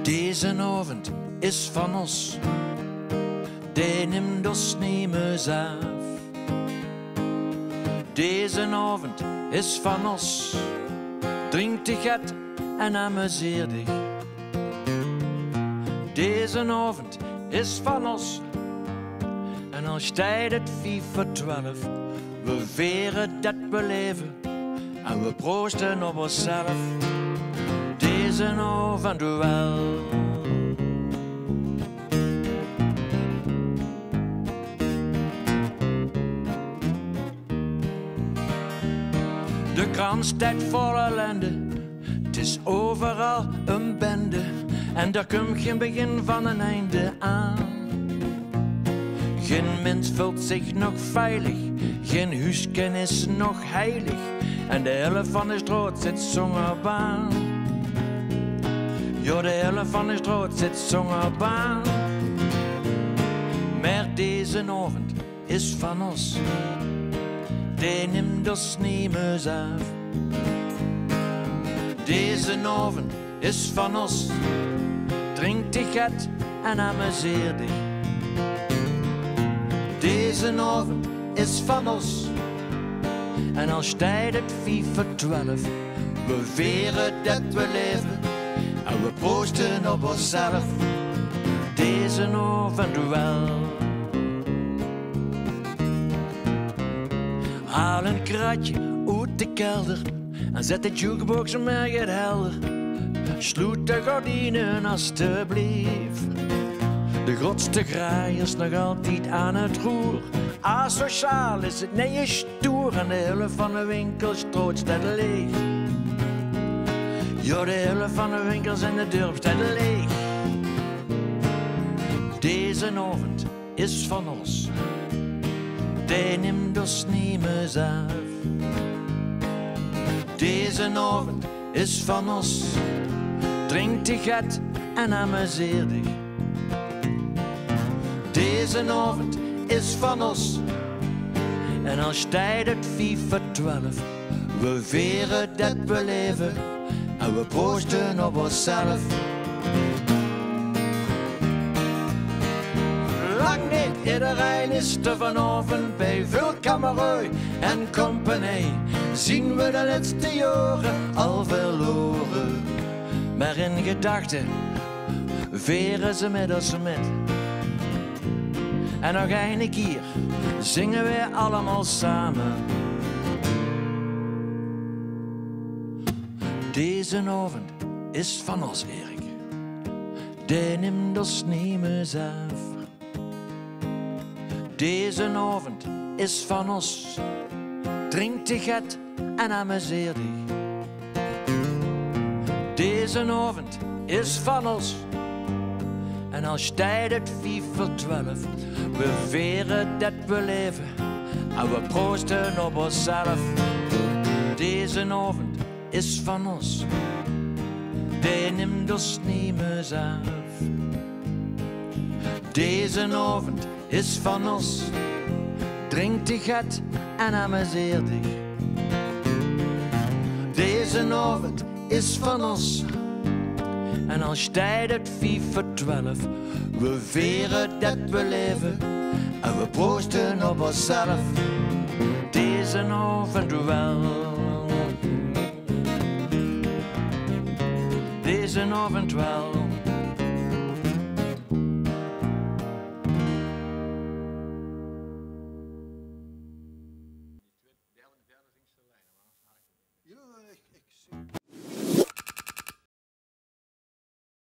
Deze avond is van ons, die neemt ons niet meer af. Deze avond is van ons, drink de gat en amuseer dich. Deze avond is van ons, en als tijd het 5:12, we veren dat we leven en we proosten op onszelf. Deze avond wel. De krant staat vol ellende, het is overal een bende en daar komt geen begin van een einde aan. Geen mens voelt zich nog veilig, geen huisken is nog heilig en de helft van de straat zit zonder baan. Ja, de helft van de straat zit zonder baan. Maar deze avond is van ons, die neemt ons niet meer af. Deze avond is van ons, drink de gat en amuseer dich. Deze avond is van ons, en als tijd het 5:12, we veren dat we leven en we proosten op onszelf. Deze avond wel. Haal een kratje uit de kelder en zet de jukebox maar het helder. Sloot de gordijnen alstublieft. De grootste graai is nog altijd aan het roer. Asociaal is het, nee je stoer. En de helft van de winkels strooit staat leeg. Ja, de helft van de winkels en de dorp staat leeg. Deze avond is van ons, die neemt ons niet meer af. Deze avond is van ons, drink de gat en amuseer dich. Deze avond is van ons, en als tijd het 5:12, we veren dat we leven en we proosten op onszelf. Lang niet iedereen is er vanavond bij veel kamerui en compagnie. Zien we de laatste jaren al verloren, maar in gedachten veren ze met ons met. En nog een keer zingen we allemaal samen. Deze avond is van ons, Erik, die neemt ons niet meer af. Deze avond is van ons, drink de gat en amuseer dich. Deze avond is van ons, en als tijd het 5:12, we veren dat we leven en we proosten op onszelf. Deze avond is van ons, die neemt ons niet meer af. Deze avond is van ons, drink de gat en amuseer dich. Deze avond is van ons, en als tijd het 5:12, we veren dat we leven en we proosten op onszelf. Deze avond wel. Deze avond wel. Ja, ik